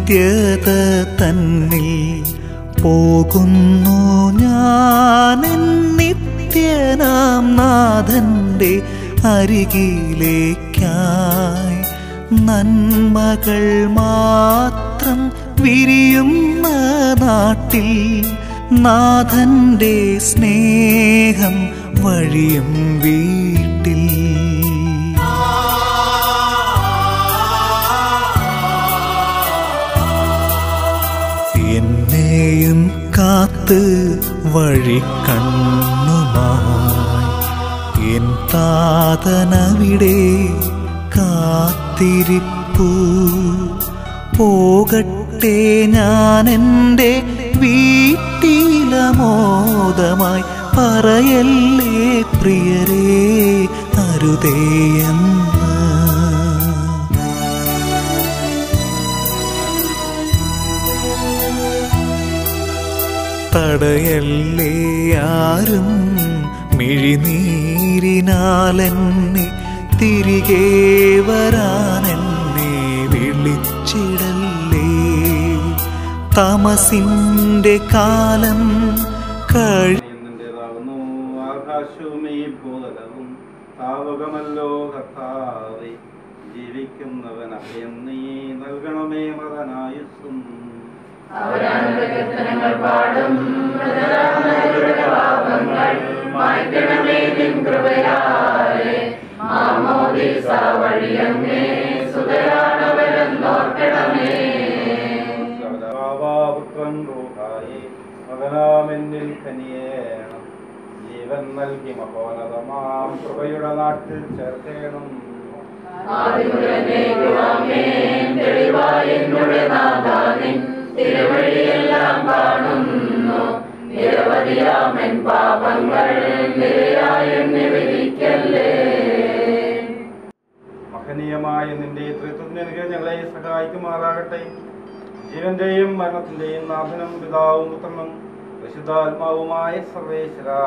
നിത്യത തന്നിൽ പോകുന്നു ഞാൻ നിത്യനാം നാഥന്റെ അരികിലേക്കായി. നന്മകൾ മാത്രം വിരിയുന്ന നാട്ടിൽ നാഥന്റെ സ്നേഹം വഴിയും വീട്ടിൽ. എന്നെയും കാത്ത് വഴിക്കണ്ണുമായി എൻ താതനവിടെ കാത്തിരിപ്പു. പോകട്ടെ ഞാൻ എൻ്റെ വീട്ടിലമോദമായി, പറയല്ലേ പ്രിയരേ അരുതേയെന്ന്. തടയല്ലേ ആരും മിഴിനീരിനാലെന്നെ, തിരികെ വരാനെന്നെ വിളിച്ചിടല്ലേ. തമസിന്റെ കാലം കഴിയുന്നതാകുന്നു ആകാശവും ഈ ഭൂതലവും താവകമല്ലോ കർത്താവേ. ജീവിക്കുന്നവൻ അഭയം നീ നൽകണമേ മൃതനായുസ്സും. കീർത്തനങ്ങൾ പാടും പാപങ്ങൾ മായ്ക്കണമേ നിൻ കൃപയാലെ. മാമോദീസ വഴിയങ്ങേ സുതരാണവരെന്നോർക്കണമേ. പുത്രൻ റൂഹായി മകനാമെന്നിൽ കനിയേണം. ജീവൻ നൽകി മഹോന്നതമാം കൃപയുടെ നാട്ടിൽ ചേർക്കേണം. തിരുവഴിയെല്ലാം കാണുന്നു. നിരവധിയാമൻ പാപങ്ങൾ നിരയായെന്നെ വിധിക്കല്ലേ. മഹനീയമായ നിന്റെ ത്രിത്വത്തിന് ഞങ്ങളെ സഹായിക്കുമാറാകട്ടെ. ജീവന്റെയും മരണത്തിന്റെയും നാഥനും പിതാവും പുത്രനും പരിശുദ്ധാത്മാവുമായ സർവേശ്വരാ.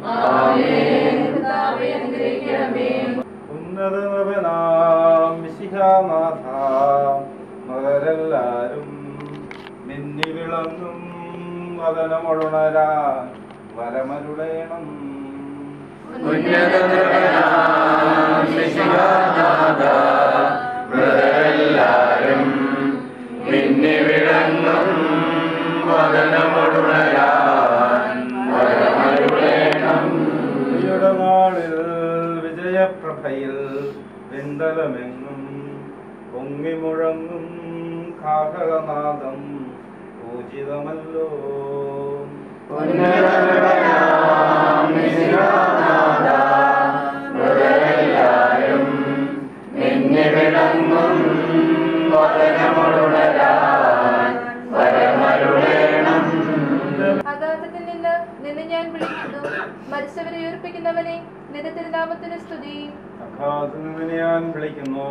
ഉന്നത നൃപനാം മിശിഹാനാഥ, മകരെല്ലാരും മിന്നി വിളങ്ങും വദനമൊഴുണരാൻ വരമരുളേണം. മകരെല്ലാരും മിന്നി വിളങ്ങും വദനമൊഴുണരാൻ വരമരുളേണം. ഈയുടെ നാളിൽ വിജയപ്രഭയിൽ വെന്തലമെങ്ങും പൊങ്ങി മുഴങ്ങും കാഹളനാദം പൂജിതമല്ലോ. മകരെല്ലാരും മിന്നി വിളങ്ങും വദനമൊഴുണരാൻ വരമരുളേണം. അഗാധത്തിൽ നിന്ന് നിന്നെ ഞാൻ വിളിക്കുന്നു. മരിച്ചവരെ ഉയർപ്പിക്കുന്നവനെ നിന്റെ തിരുനാമത്തിന് സ്തുതി. അഗാധത്തിൽ നിന്ന് ഞാൻ വിളിക്കുന്നു.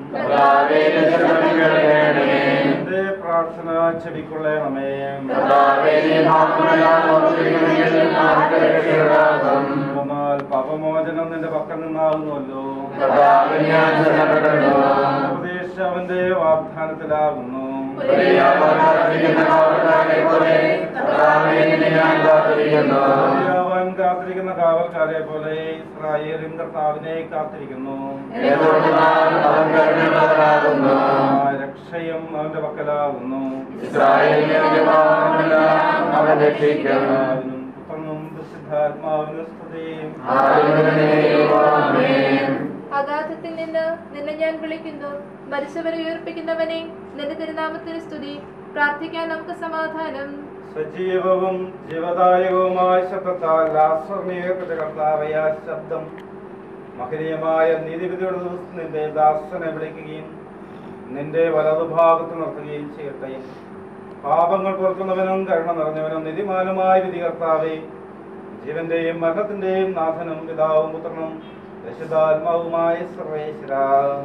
എന്റെ പ്രാർത്ഥന ചെവിക്കൊള്ളണമേ. എന്നാൽ പാപമോചനം നിന്റെ പക്കൽ നിന്നാകുന്നുവല്ലോ. ഉപദേശം അവന്റെ വാഗ്ദാനത്തിലാകുന്നു. അവൻ കാത്തിരിക്കുന്ന കാവൽക്കാരെ പോലെ ഇസ്രായേലും കർത്താവിനെ കാത്തിരിക്കുന്നു. രക്ഷയും അവന്റെ പക്കലാകുന്നു. പുത്രനും പ്രസിദ്ധാത്മാവിനും സ്തുതിയും. അഗാധത്തിൽ നിന്ന് നിന്നെ ഞാൻ വിളിക്കുന്നു. മരിച്ചവരെ ഉയർപ്പിക്കുന്നവനെ നിന്റെ തിരുനാമത്തിന് സ്തുതി. പ്രാർത്ഥിക്കാൻ നമുക്ക് സമാധാനം. സജീവവും ജീവദായകവുമായ ശബ്ദത്താൽ ആശ്രമീകരിച്ച കർത്താവേ, ആ ശബ്ദം മഹനീയമായ നീതിവിധിയുടെ ദിവസം നിന്റെ ദാസനെ വിളിക്കുകയും നിന്റെ വലതുഭാഗത്ത് നിർത്തുകയും ചെയ്യട്ടെ. പാപങ്ങൾ പുറത്തുന്നവനും കരുണ നിറഞ്ഞവനും നീതിമാനുമായ വിധി കർത്താവേ, ജീവന്റെയും മരണത്തിന്റെയും നാഥനും പിതാവും പുത്രനും പരിശുദ്ധാത്മാവുമായ സർവേശ്വരാ.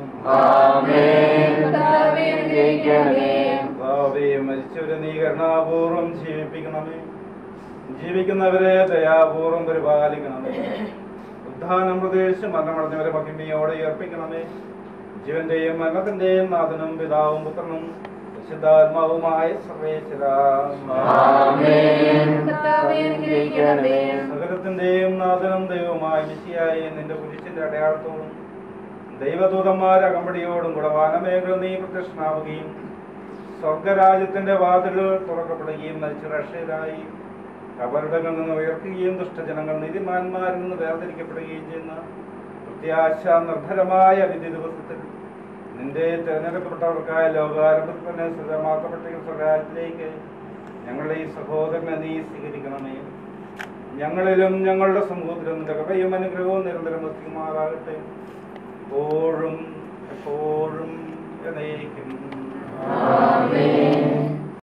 മരിച്ചവരെ നീ കരുണാപൂർവം ജീവിപ്പിക്കണമേ. ജീവിക്കുന്നവരെ ദയാപൂർവം പരിപാലിക്കണമേ. ഉദ്ധാനം പ്രദേശം മരണമടഞ്ഞവരെ മഹിമയോടെ ഉയർപ്പിക്കണമേ. ജീവന്റെയും മരണത്തിന്റെയും നാഥനും പിതാവും പുത്രനും പരിശുദ്ധാത്മാവുമായ സർവേശ്വരാ കർത്താവേ, അനുഗ്രഹിക്കണമേ. സകലത്തിന്റെയും നാഥനും ദൈവവുമായ മിശിഹായെ നിന്റെ കുരിശിന്റെ അടയാളത്തോടും ദൈവദൂതന്മാരുടെ അകമ്പടിയോടും കൂടെ വാനമേഖല നീ പ്രത്യക്ഷനാവുകയും സ്വർഗരാജ്യത്തിന്റെ വാതിലുകൾ തുറക്കപ്പെടുകയും മരിച്ച രക്ഷയിലായി കബറിടങ്ങളിൽ നിന്ന് ഉയർത്തുകയും ദുഷ്ടജനങ്ങൾ നീതിമാന്മാരിൽ നിന്ന് വേർതിരിക്കപ്പെടുകയും ചെയ്യുന്ന പ്രത്യാശ നിർഭരമായ വിധി ദിവസത്തിൽ നിന്റെ തിരഞ്ഞെടുക്കപ്പെട്ടവർക്കായ ലോകാരംഭത്തിൽ തന്നെ സ്ഥിരമാക്കപ്പെട്ട സ്വരാജ്യത്തിലേക്ക് ഞങ്ങളുടെ ഈ സഹോദരനെ നീ സ്വീകരിക്കണമേ. ഞങ്ങളിലും ഞങ്ങളുടെ സമൂഹത്തിലും നിന്റെ കൃപയും അനുഗ്രഹവും നിരന്തരം വസിക്കുമാറാകട്ടെ, എപ്പോഴും എപ്പോഴും എന്നേക്കും. ആമേൻ.